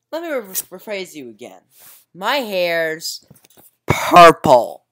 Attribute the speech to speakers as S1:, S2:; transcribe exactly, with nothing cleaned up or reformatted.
S1: Let me re rephrase you again. My hair's purple.